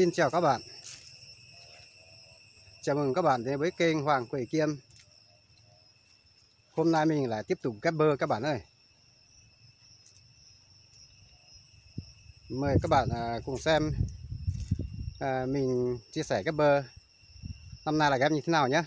Xin chào các bạn. Chào mừng các bạn đến với kênh Hoàng Quỷ Kiêm. Hôm nay mình lại tiếp tục ghép bơ các bạn ơi. Mời các bạn cùng xem mình chia sẻ ghép bơ năm nay là ghép như thế nào nhé.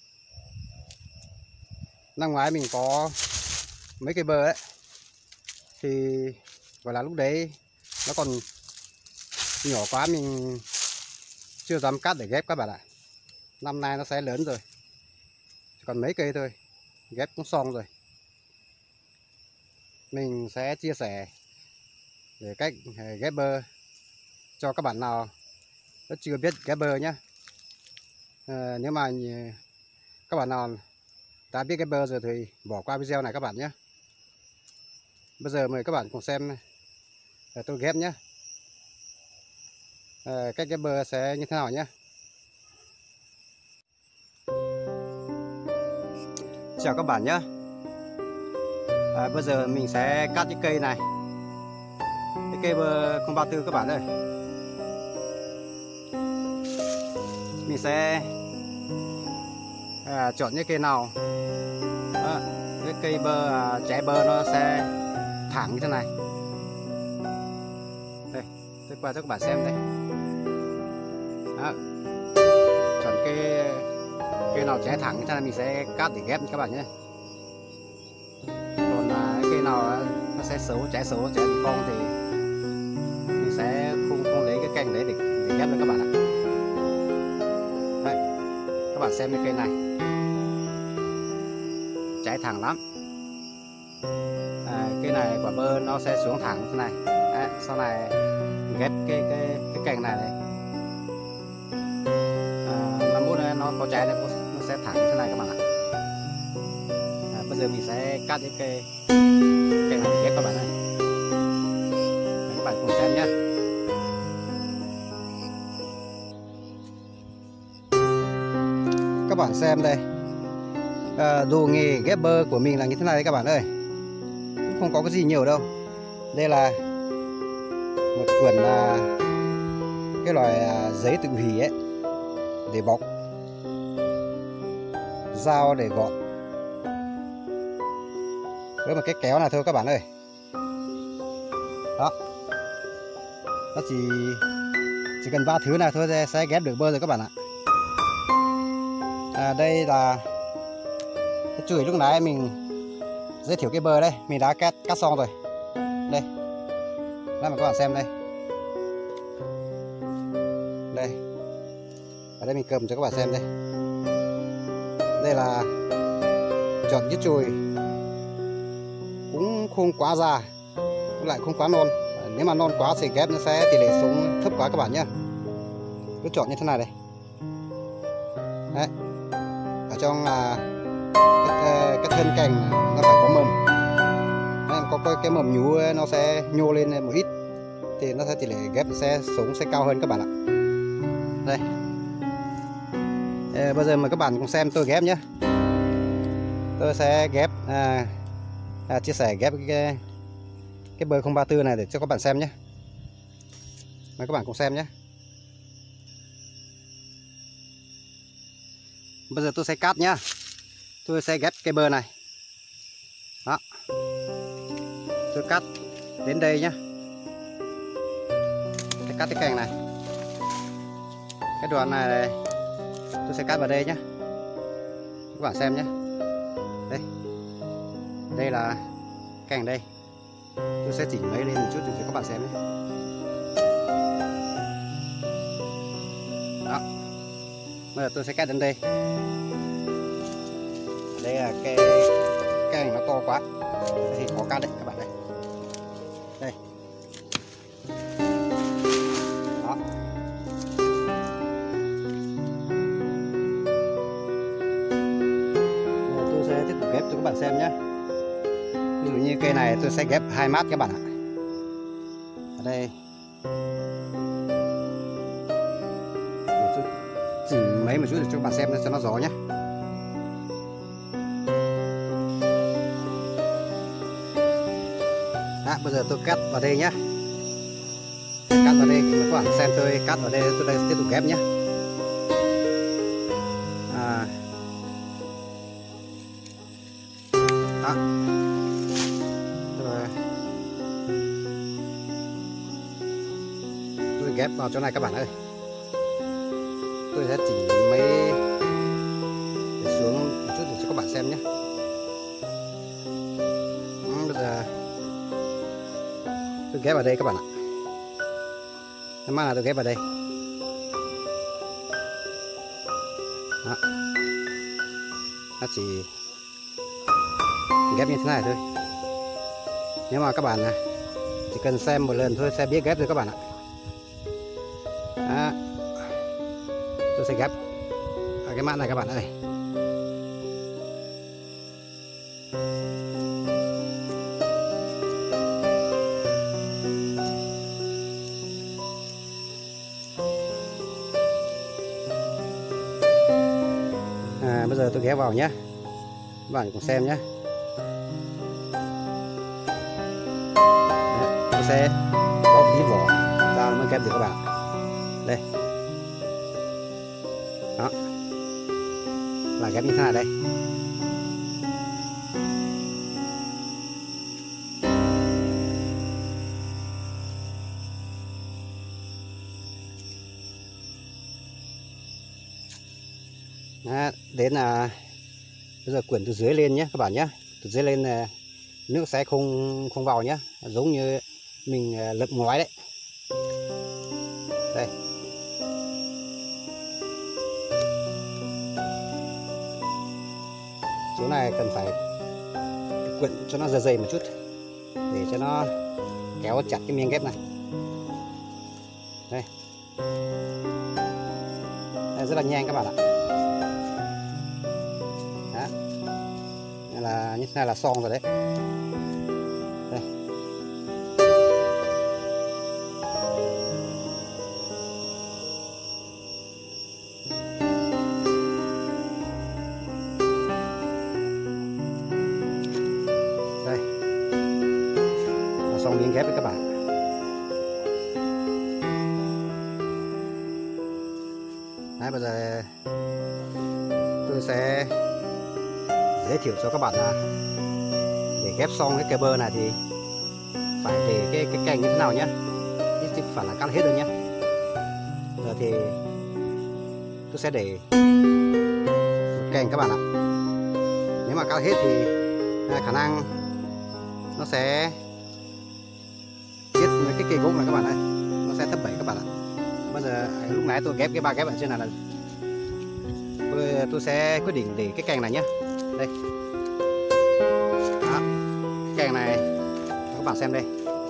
Năm ngoái mình có mấy cây bơ ấy, thì gọi là lúc đấy nó còn nhỏ quá, mình chưa dám cắt để ghép các bạn ạ. Năm nay nó sẽ lớn rồi, còn mấy cây thôi, ghép cũng xong rồi. Mình sẽ chia sẻ về cách ghép bơ cho các bạn nào nó chưa biết ghép bơ nhé. Nếu mà các bạn nào đã biết ghép bơ rồi thì bỏ qua video này các bạn nhé. Bây giờ mời các bạn cùng xem tôi ghép nhé. Cách ghép bơ sẽ như thế nào nhé. Chào các bạn nhé. Bây giờ mình sẽ cắt cái cây này, cái cây bơ 034 các bạn ơi. Mình sẽ chọn những cây nào cái cây bơ trái bơ nó sẽ thẳng như thế này. Đây, tôi qua cho các bạn xem đây. Đó. Chọn cây nào trái thẳng như thế này mình sẽ cắt để ghép các bạn nhé. Còn cây nào nó sẽ xấu, trái bị cong thì mình sẽ không lấy cái cành đấy để ghép với các bạn ạ. Đây, các bạn xem cái cây này trái thẳng lắm. Cây này quả bơ nó sẽ xuống thẳng thế này. Sau này ghép cái cành này năm phút nó có trái nó sẽ thẳng thế này các bạn ạ. Bây giờ mình sẽ cắt cái cây này để ghép các bạn ơi. Các bạn cùng xem nhé. Các bạn xem đây, đồ nghề ghép bơ của mình là như thế này đấy các bạn ơi. Cũng không có cái gì nhiều đâu. Đây là một quyển cái loại giấy tự hủy ấy để bọc, dao để gọt, với một cái kéo này thôi các bạn ơi. Đó, nó chỉ cần 3 thứ này thôi sẽ ghép được bơ rồi các bạn ạ. Đây là cái chùi lúc nãy mình giới thiệu cái bơ đây, mình đã cắt xong rồi. Đây, đây mà các bạn xem đây. Đây, ở đây mình cầm cho các bạn xem đây. Đây là chọn cái chùi cũng không quá già, cũng lại không quá non. Nếu mà non quá thì ghép nó sẽ tỷ lệ xuống thấp quá các bạn nhé. Cứ chọn như thế này đây. Đấy, ở trong cái thân cành nó phải có mầm. Đấy, có cái mầm nhú nó sẽ nhô lên một ít thì nó sẽ tỷ lệ ghép sẽ sống sẽ cao hơn các bạn ạ. Đây, bây giờ mời các bạn cùng xem tôi ghép nhé. Tôi sẽ ghép chia sẻ ghép cái bơ 034 này để cho các bạn xem nhé. Mời các bạn cùng xem nhé. Bây giờ tôi sẽ cắt nhá. Tôi sẽ ghép cây bơ này. Đó, tôi cắt đến đây nhá. Tôi cắt cái cành này, cái đoạn này tôi sẽ cắt vào đây nhé. Các bạn xem nhé. Đây, đây là cành đây. Tôi sẽ chỉnh mấy lên một chút để cho các bạn xem nhé. Đó, bây giờ tôi sẽ cắt đến đây. Đây là cái cành nó to quá thì khó cắt đấy các bạn đây. Đây, đó. Tôi sẽ tiếp tục ghép cho các bạn xem nhé. Ví dụ như cây này tôi sẽ ghép 2 mát các bạn ạ. Ở đây chỉ mấy một chút để cho các bạn xem cho nó rõ nhé. Bây giờ tôi cắt vào đây nhé. Cắt vào đây các bạn xem tôi cắt ở đây, tôi đây tiếp tục ghép nhé. Đó. Tôi ghép vào chỗ này các bạn ơi. Tôi sẽ chỉnh mấy để xuống một chút để cho các bạn xem nhé. Bây giờ tôi ghép vào đây các bạn ạ. Cái mắt là tôi ghép vào đây. Đó. Nó chỉ ghép như thế này thôi. Nếu mà các bạn chỉ cần xem một lần thôi sẽ biết ghép rồi các bạn ạ. Đó. Tôi sẽ ghép ở cái mắt này các bạn ơi. Bây giờ tôi ghép vào nhé, các bạn cùng xem nhé. Tôi sẽ bóc tí vỏ ra mới ghép được các bạn. Đây, đó là ghép như thế này đây. Đó, đến là bây giờ quyển từ dưới lên nhé các bạn nhé. Từ dưới lên nước sẽ không vào nhé, giống như mình lợp ngói đấy. Đây. Chỗ này cần phải quyển cho nó dày một chút để cho nó kéo chặt cái miếng ghép này. Đây. Đây, rất là nhanh các bạn ạ. Là như thế này là xong rồi đấy. Đây. Đây. Là xong miếng ghép với các bạn. Đấy, bây giờ tôi sẽ giới thiệu cho các bạn là để ghép xong cái bơ này thì phải để cái cành như thế nào nhé, chứ phải là cắt hết rồi nhé. Giờ thì tôi sẽ để cành các bạn ạ. Nếu mà cắt hết thì khả năng nó sẽ chết cái cây gốc này các bạn ơi, nó sẽ thấp bẩy các bạn ạ. Bây giờ lúc nãy tôi ghép cái ba ghép ở trên này là tôi sẽ quyết định để cái cành này nhé. Đây. Đó. Cái cành này các bạn xem đây.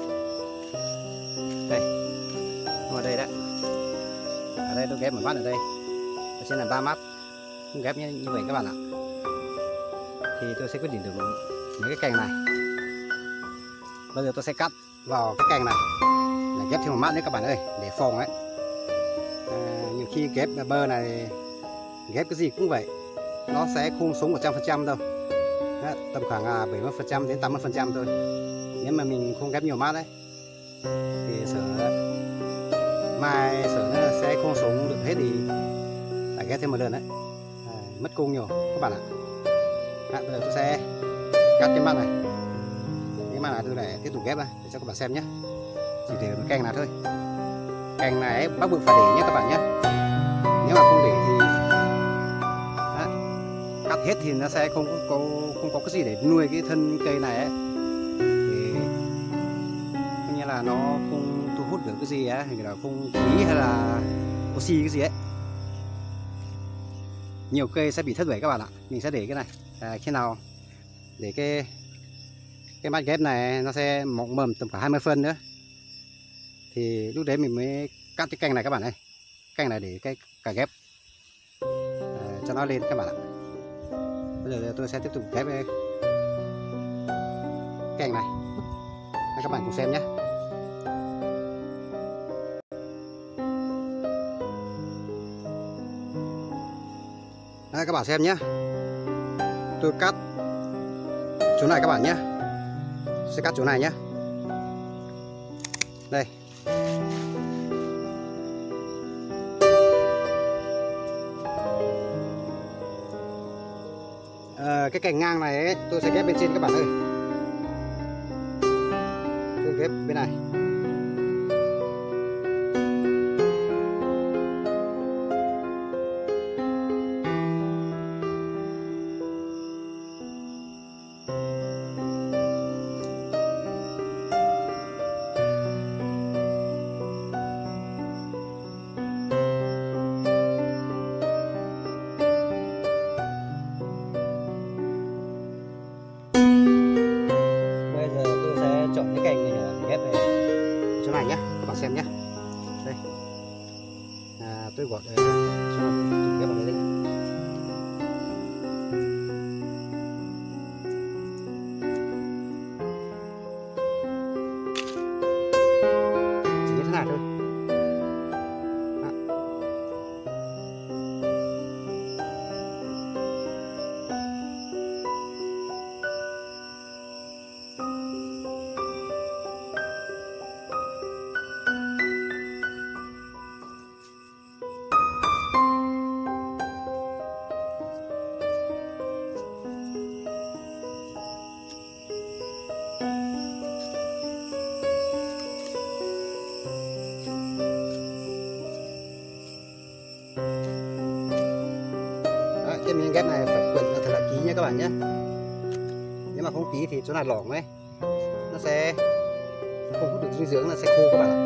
Đây. Ở đây đấy. Ở đây tôi ghép một mắt ở đây. Ở trên là 3 mắt. Tôi ghép như vậy các bạn ạ. Thì tôi sẽ quyết định được mấy cái cành này. Bây giờ tôi sẽ cắt vào cái cành này để ghép thêm một mắt nữa các bạn ơi, để phòng ấy. Nhiều khi ghép bơ này, ghép cái gì cũng vậy, nó sẽ không sống 100% đâu. Đó, tầm khoảng 70% đến 80% thôi. Nếu mà mình không ghép nhiều mát đấy thì sợ mai nó sẽ không sống được hết thì phải ghép thêm một lần đấy. Mất công nhiều các bạn ạ. Bây giờ tôi sẽ cắt cái mắt này. Cái mắt này tôi lại tiếp tục ghép này để cho các bạn xem nhé. Chỉ để một cành này thôi. Cành này bắt buộc phải để nhé các bạn nhé. Nếu mà không để thì cắt hết thì nó sẽ không có cái gì để nuôi cái thân cây này ấy. Thì coi như là nó không thu hút được cái gì ấy, hay là không khí hay là oxy cái gì ấy. Nhiều cây sẽ bị thất bại các bạn ạ. Mình sẽ để cái này khi nào để cái mắt ghép này nó sẽ mọc mầm tầm khoảng 20 phân nữa thì lúc đấy mình mới cắt cái cành này các bạn ơi. Cành này để cái cả ghép cho nó lên các bạn ạ. Bây giờ tôi sẽ tiếp tục ghép cái cành này. Các bạn cùng xem nhé. Đây, các bạn xem nhé. Tôi cắt chỗ này các bạn nhé. Sẽ cắt chỗ này nhé. Đây. cái cành ngang này ấy, tôi sẽ ghép bên trên các bạn ơi. Tôi ghép bên này. Chọn cái cành này nhỏ ghép về chỗ này nhé, các bạn xem nhé. Đây, tôi gọi ghép vào đây đi. Chỉ như thế này thôi. Cái miếng ghép này phải quấn thật là kỹ nha các bạn nhé. Nếu mà không kỹ thì chỗ này lỏng ấy, nó sẽ không hút được dinh dưỡng, là sẽ khô các bạn ạ.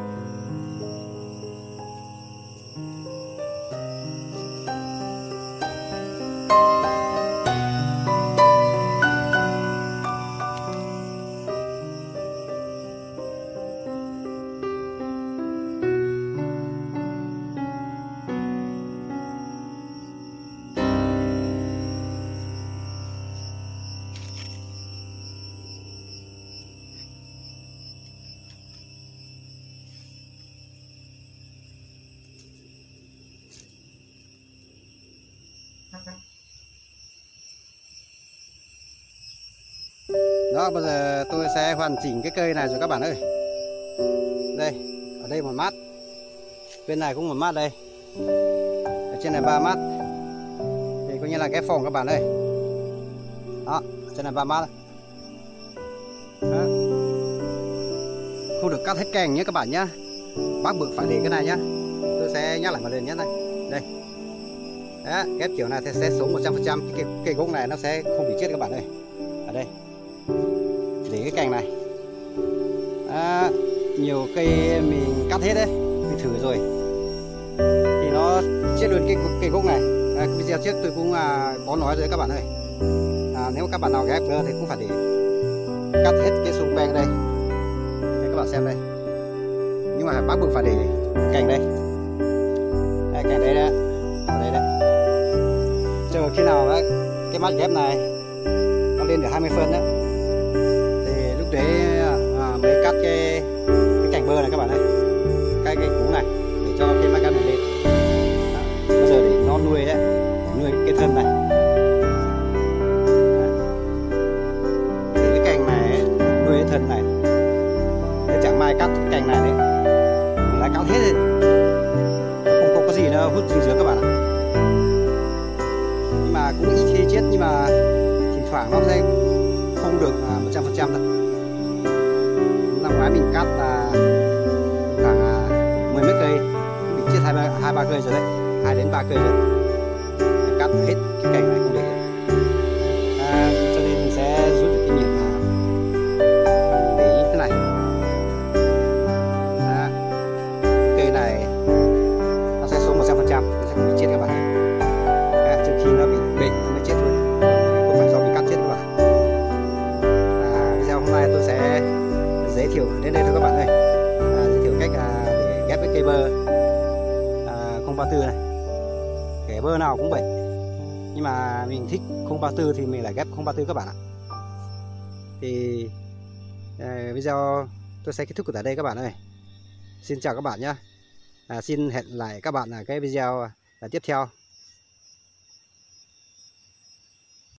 Đó, bây giờ tôi sẽ hoàn chỉnh cái cây này rồi các bạn ơi. Đây, ở đây một mát, bên này cũng một mát đây, ở trên này 3 mát, thì coi như là ghép phòng các bạn ơi. Đó, trên này 3 mát. Đó. Không được cắt hết cành nhé các bạn nhé, bác Bực phải để cái này nhá. Tôi sẽ nhắc lại một lần nhé. Đây, đó, ghép kiểu này thì sẽ sống 100%, cây gốc này nó sẽ không bị chết các bạn ơi. Ở đây để cái cành này, nhiều cây mình cắt hết đấy, mình thử rồi thì nó chết luôn cây gốc này. Video trước tôi cũng có nói rồi các bạn ơi, nếu các bạn nào ghép cơ thì cũng phải để cắt hết cái xung quanh đây. Đây, các bạn xem đây, nhưng mà bác Bực phải để cành đây, cành đây đó, ở đây đấy, chờ khi nào đấy, cái mắt ghép này nó lên được 20 phân đó, thì lúc đấy mới cắt cái cành bơ này các bạn ơi, cái củ này để cho cái mắt ghép này lên. Đó. Bây giờ để nó nuôi đấy, nuôi cái thân này. Thì cái cành này nuôi cái thân này, để chẳng may cắt cái cành này đấy, mình đã cắt hết rồi, không có gì nữa hút dinh dưỡng các bạn ạ. Nhưng mà cũng ít khi chết, nhưng mà thỉnh thoảng nó sẽ không được 100% đâu. Năm ngoái mình cắt khoảng 10 mấy cây, bị chết 2-3 cây rồi đấy, 2 đến 3 cây rồi. Mình cắt hết cái cành này không để. Cho nên mình sẽ rút được kinh nghiệm để ý thế này. Cây này nó sẽ sống 100%, nó sẽ không bị chết các bạn. Trước khi nó bị bệnh nó mới chết thôi, không phải do bị cắt chết các bạn. Video hôm nay tôi sẽ giới thiệu đến đây thôi các bạn ơi, giới thiệu cách để ghép cái cây bơ 034 này. Kẻ bơ nào cũng vậy, nhưng mà mình thích 034 thì mình lại ghép 034 các bạn ạ. Thì video tôi sẽ kết thúc tại đây các bạn ơi. Xin chào các bạn nhé. Xin hẹn lại các bạn ở cái video tiếp theo.